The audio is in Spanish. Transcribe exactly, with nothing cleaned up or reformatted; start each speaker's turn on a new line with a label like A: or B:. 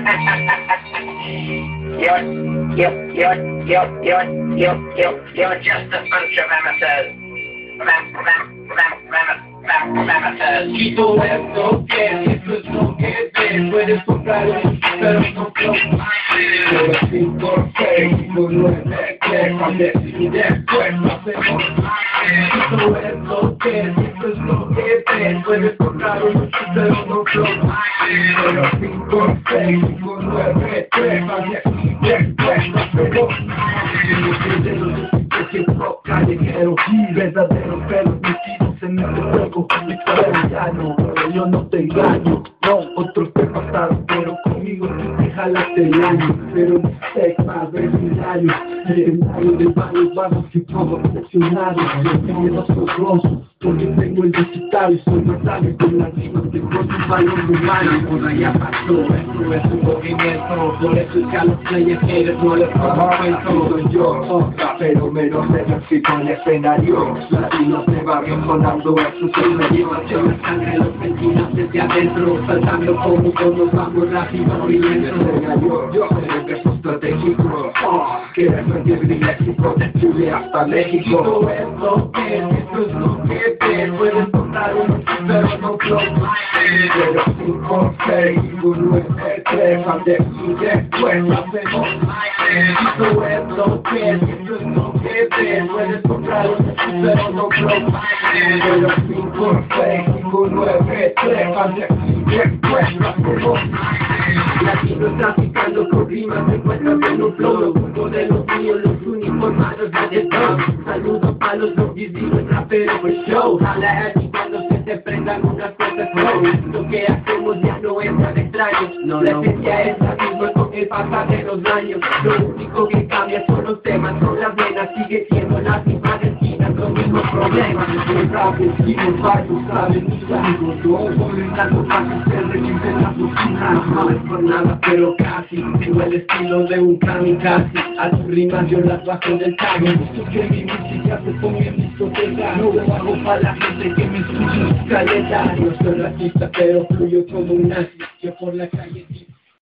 A: You're, you're, you're, you're, you're, you're, you're, you're just a bunch of amateurs. Ram, ram, ram, ram, ram, amateurs.
B: Y todo esto que esto es lo que te puedes comprar, pero no creo. Pero sin por seis, por nueve, tres, y después hacemos. Y todo esto que esto es lo que te puedes comprar, pero no creo. Pero sin por seis, por nueve, tres, y después hacemos. Ejemplo callejero, verdadero, pero metidos en este juego. Mi llano, yo no te engaño. No, otros te pasaron, pero conmigo tú te jalaste el año. Pero no sé más de mil años. Escenario de varios vagos y todo obsesionado. Yo tengo los ojos, porque tengo el digital. Soy más sabio con las rimas que con un balón de mano. Por allá pasó, esto es un movimiento. Por eso es que a los callejeros no les pongo cuento. Soy yo, rapero menos exercito en el escenario. Latinos de barrio sonando, eso es el medio. Yo la sangre, los vecinos desde adentro, saltando como todos vamos rápido y lento. Yo soy el peso estratégico, oh, que defender mi léxico de Chile hasta México. Todo esto que esto es lo que te puedes contar uno, pero no creo. Pero cinco, seis, nueve, tres, al de y después hacemos. Y todo esto que esto es lo que te puedes comprar uno, pero no creo. Pero cinco, seis, nueve, tres, al de y después hacemos. Latinos traficando con rimas, se encuentran en un flow, los puntos de los míos, los uniformados de dentro. Saludos para los zombies y los raperos por show. Jala aquí cuando se te prendan unas cosas flow. Lo que hacemos ya no es tan extraño. No, la esencia es la misma con el pasar de los años. Lo único que cambia son los temas, son las venas, sigue siendo las mismas esquinas, los mismos problemas. Los rapes y los barcos saben mis amigos, yo las cosas se repiten las oficinas. No es por nada, pero casi tengo el estilo de un kamikaze. A tus rimas yo las bajo del cambio. Busco que mi música se ponga en discoteca. No lo hago para la gente que me escucha. Caleta, no soy racista, pero fluyo como un nazi. Yo por la calle